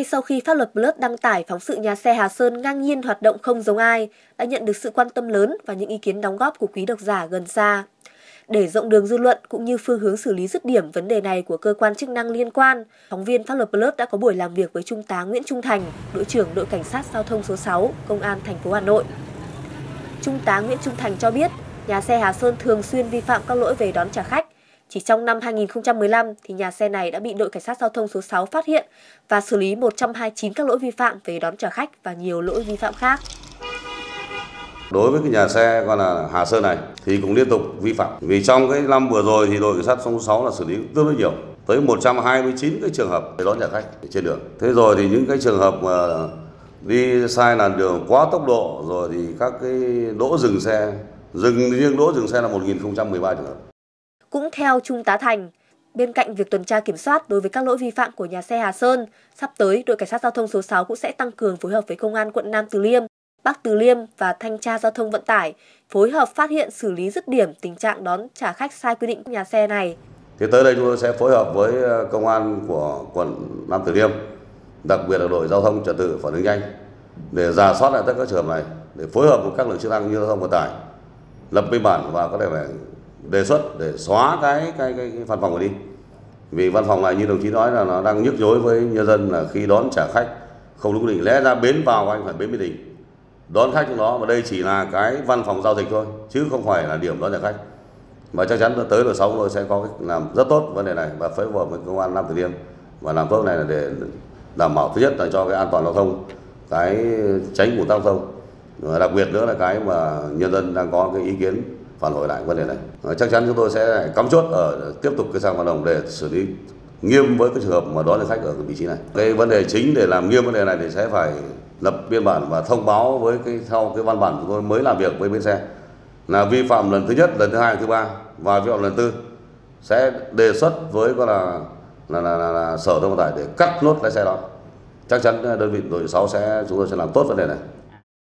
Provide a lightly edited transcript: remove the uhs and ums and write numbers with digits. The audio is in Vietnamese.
Ngay sau khi Pháp luật Plus đăng tải phóng sự nhà xe Hà Sơn ngang nhiên hoạt động không giống ai, đã nhận được sự quan tâm lớn và những ý kiến đóng góp của quý độc giả gần xa. Để rộng đường dư luận cũng như phương hướng xử lý dứt điểm vấn đề này của cơ quan chức năng liên quan, phóng viên Pháp luật Plus đã có buổi làm việc với Trung tá Nguyễn Trung Thành, đội trưởng đội cảnh sát giao thông số 6, Công an thành phố Hà Nội. Trung tá Nguyễn Trung Thành cho biết, nhà xe Hà Sơn thường xuyên vi phạm các lỗi về đón trả khách. Chỉ trong năm 2015 thì nhà xe này đã bị đội cảnh sát giao thông số 6 phát hiện và xử lý 129 các lỗi vi phạm về đón trả khách và nhiều lỗi vi phạm khác. Đối với cái nhà xe gọi là Hà Sơn này thì cũng liên tục vi phạm. Vì trong cái năm vừa rồi thì đội cảnh sát số 6 là xử lý tương đối nhiều, tới 129 cái trường hợp để đón trả khách trên đường. Thế rồi thì những cái trường hợp mà đi sai làn đường quá tốc độ, rồi thì các cái đỗ dừng xe, riêng đỗ dừng xe là 1013 trường hợp. Cũng theo Trung tá Thành, bên cạnh việc tuần tra kiểm soát đối với các lỗi vi phạm của nhà xe Hà Sơn, sắp tới đội cảnh sát giao thông số 6 cũng sẽ tăng cường phối hợp với công an quận Nam Từ Liêm, Bắc Từ Liêm và thanh tra giao thông vận tải, phối hợp phát hiện xử lý dứt điểm tình trạng đón trả khách sai quy định của nhà xe này. Thì tới đây chúng tôi sẽ phối hợp với công an của quận Nam Từ Liêm, đặc biệt là đội giao thông trật tự phản ứng nhanh, để rà soát lại tất cả các trường hợp này, để phối hợp với các lực lượng chức năng như giao thông vận tải, lập biên bản và có thể phải đề xuất để xóa cái văn phòng này đi. Vì văn phòng này như đồng chí nói là nó đang nhức nhối với nhân dân, là khi đón trả khách không đúng quy định. Lẽ ra bến vào anh phải bến Mỹ Đình đón khách trong đó, mà đây chỉ là cái văn phòng giao dịch thôi chứ không phải là điểm đón trả khách. Và chắc chắn tới đội 6 chúng tôi sẽ có cách làm rất tốt vấn đề này và phối hợp với công an Nam Từ Liêm và làm tốt này là để đảm bảo thứ nhất là cho cái an toàn giao thông, cái tránh ùn tắc giao thông, đặc biệt nữa là cái mà nhân dân đang có cái ý kiến phản hồi lại vấn đề này. Chắc chắn chúng tôi sẽ cắm chốt ở tiếp tục cái sang hoạt động để xử lý nghiêm với cái trường hợp mà đón trả khách ở cái vị trí này. Cái vấn đề chính để làm nghiêm vấn đề này thì sẽ phải lập biên bản và thông báo với theo cái văn bản chúng tôi mới làm việc với bến xe là vi phạm lần thứ nhất, lần thứ hai, thứ ba và vi phạm lần tư, sẽ đề xuất với là Sở Giao thông Vận tải để cắt nốt lái xe đó. Chắc chắn đơn vị đội 6 chúng tôi sẽ làm tốt vấn đề này.